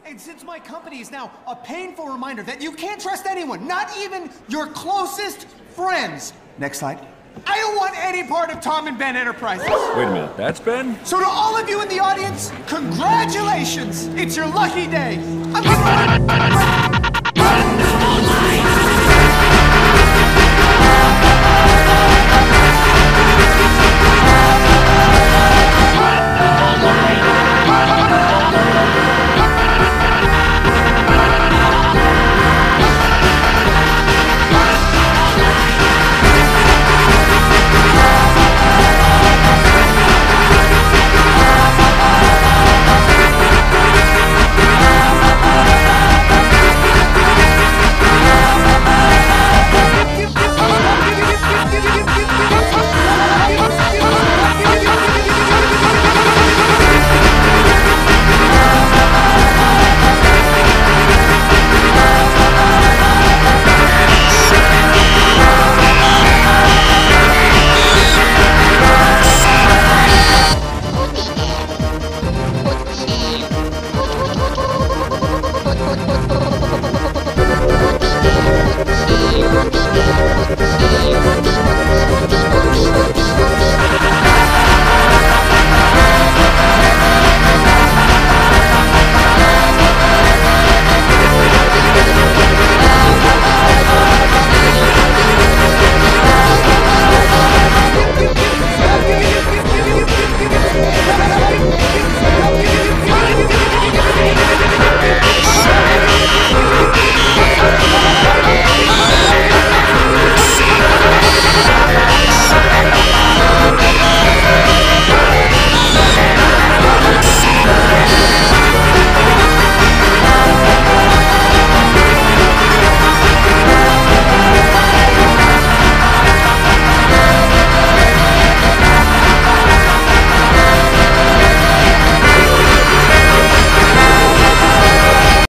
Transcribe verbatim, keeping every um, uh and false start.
And since my company is now a painful reminder that you can't trust anyone, not even your closest friends. Next slide. I don't want any part of Tom and Ben Enterprises. Wait a minute, that's Ben? So to all of you in the audience, congratulations! It's your lucky day. I'm